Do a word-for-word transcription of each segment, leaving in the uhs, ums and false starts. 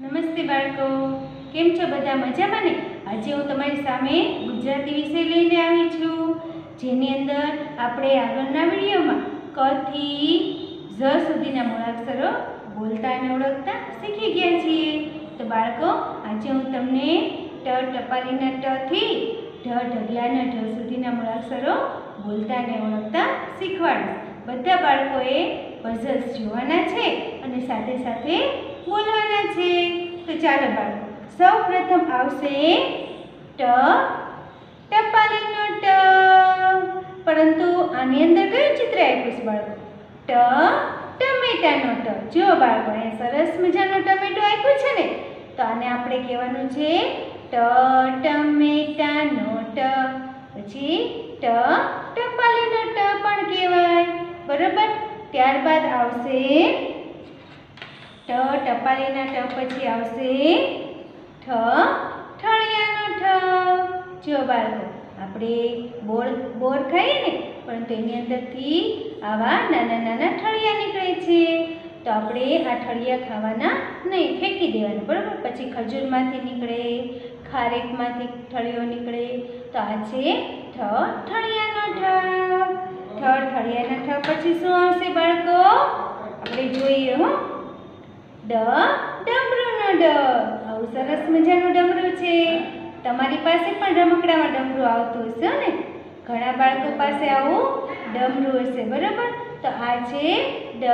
નમસ્તે બાળકો, કેમ છો બધા? મજામાં ને? આજે હું તમારી સામે ગુજરાતી વિષય લઈને આવી છું, જેની અંદર આપણે આગળના વિડીયોમાં ક થી ઝ સુધીના મૂળાક્ષરો બોલતા અને ઓળખતા શીખી ગયા છીએ. તો બાળકો, આજે હું તમને ટ ટપાલીના ટ થી ઢ ઢગલાના ઢ સુધીના મૂળાક્ષરો બોલતા અને ઓળખતા શીખવાડીશ. બધા બાળકોએ પઝલ્સ જોવાના છે અને સાથે સાથે બોલવાના છે. તો ચાલો બાળકો, સૌ પ્રથમ આવશે ટ ટપાલીનો ટ. પરંતુ આની અંદર કયું ચિત્ર આપ્યું છે બાળકો? ટ ટમેટાનો ટ. જો બાળકો, અહીંયા સરસ મજાનો ટમેટો આપ્યું છે ને, તો આને આપણે કહેવાનું છે ટ ટમેટાનો ટ. પછી ટ ટપાલીનો ટ પણ કહેવાય, બરોબર. ત્યારબાદ આવશે ટ ટપાલીના ટ પછી આવશે ઠ ઠળિયાનો ઠ. જો બાળકો, આપણે બોર બોર ખાઈએ ને, પરંતુ એની અંદરથી આવા નાના નાના ઠળિયા નીકળે છે. તો આપણે આ ઠળિયા ખાવાના નહીં, ફેંકી દેવાના, બરાબર. પછી ખજૂરમાંથી નીકળે, ખારેકમાંથી ઠળિયો નીકળે. તો આ છે ઠ ઠળિયાનો ઠ. ઠ ઠળિયાના ઠ પછી શું આવશે બાળકો? આપણે જોઈએ હો, ડ ડમરૂનો ડ. આવું સરસ મજાનું ડમરું છે. તમારી પાસે પણ રમકડામાં ડમરું આવતું હશે ને? ઘણા બાળકો પાસે આવું ડમરું હશે, બરાબર. તો આ છે ડ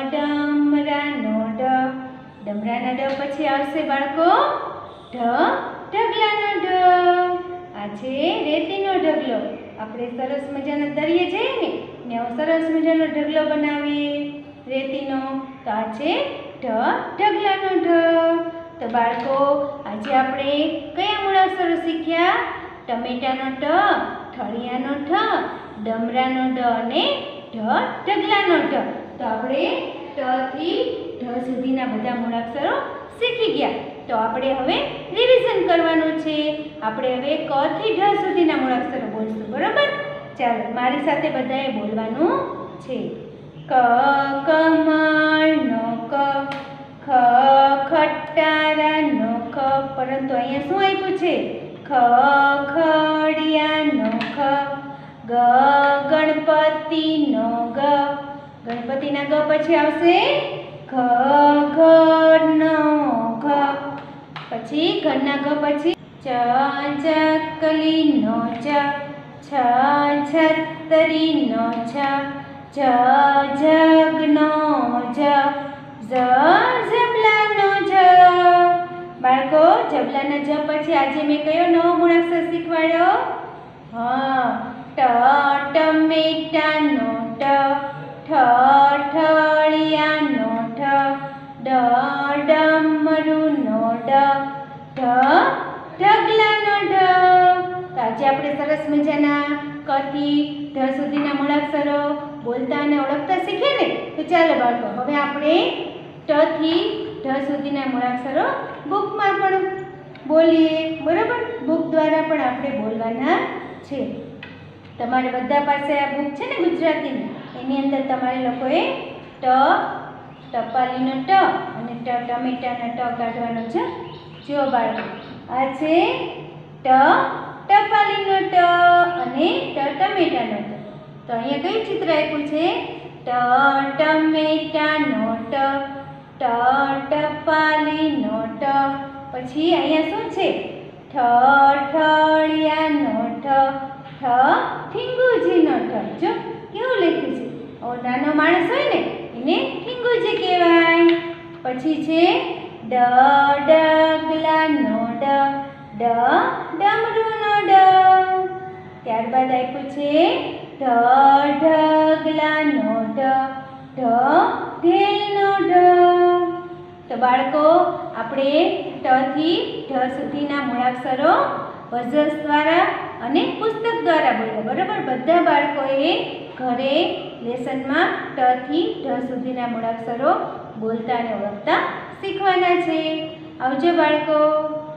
ડમરાનો ડ. ડમરાના ડ પછી આવશે બાળકો ઢ ઢગલાનો ઢ. આ છે રેતીનો ઢગલો. આપણે સરસ મજાનો દરિયે જઈએ ને, ને આવો સરસ મજાનો ઢગલો બનાવીએ રેતીનો. તો આ છે ઢ ઢગલાનો ઢ. તો બાળકો, આજે આપણે કયા મૂળાક્ષરો શીખ્યા? ટમેટાનો ટ, ઠળિયાનો ઠ, ડમરાનો ડ અને ઢ ઢગલાનો ઢ. તો આપણે ટ થી ઢ સુધીના બધા મૂળાક્ષરો શીખી ગયા. તો આપણે હવે રિવિઝન કરવાનું છે. આપણે હવે ક થી ઢ સુધીના મૂળાક્ષરો બોલશું, બરાબર. ચાલો, મારી સાથે બધાએ બોલવાનું છે. ક કમળનો ક, ખ ખટારાનો ખ. પરંતુ અહીંયા શું આપ્યું છે? ખ ખડિયાનો ખ. ગ ગણપતિનો ગ. ગણપતિના ગ પછી આવશે ઘ ઘરનો ઘ. પછી ઘરના ઘ પછી ચ ચકલીનો ચ. છ છત્રીનો છ. જ જગનો જ. ઝ ઝબલાનો જ. બાળકો, ઝબલાના જ પછી આજે મેં કયો નવો મૂળાક્ષર શીખવાડ્યો? હા, ટ ટમેટાનો ટ. ઠ ઠળિયાનો ઠ. ડ ડમરુનો ડ. ઢ ઢગલાનો ઢ. તો આજે આપણે સરસ મજાના ક થી ઢ સુધીના મૂળાક્ષરો બોલતા અને ઓળખતા શીખ્યા ને. તો ચાલો બાળકો, હવે આપણે ટ થી ઢ સુધીના મૂળાક્ષરો બુકમાં પણ બોલીએ, બરાબર. બુક દ્વારા પણ આપણે બોલવાના છે. તમારે બધા પાસે આ બુક છે ને ગુજરાતીની, એની અંદર તમારે લોકોએ ટ ટપાલીનો ટ અને ટ ટમેટાના ટ કાઢવાનો છે. જો બાળકો, આ છે ટ ટપાલીનો ટ અને ટ ટમેટાનો ટ. તો અહીંયા કયું ચિત્ર આપ્યું છે? ટ ટમેટાનો ટ, ટ ટપાલીનો ટ. પછી અહીંયા શું છે? ઠ ઠળિયાનો ઠ, ઠ ઠીંગુજીનો ઠ. જો કેવું લખ્યું છે? ઓ નાનો માણસ હોય ને, એને ઠીંગુજી કહેવાય. પછી છે ડ ડગલાનો ડ. ડ ડમરુનો ડ. ત્યારબાદ આપ્યું છે ઢ ઢગલાનો ઢ. ઢ ઢેલનો ઢ. તો બાળકો, આપણે ટ થી ઢ સુધીના મૂળાક્ષરો પઝલ્સ દ્વારા અને પુસ્તક દ્વારા બોલ્યા, બરાબર. બધા બાળકોએ ઘરે લેસનમાં ટ થી ઢ સુધીના મૂળાક્ષરો બોલતા અને ઓળખતા શીખવાના છે. આવજો બાળકો.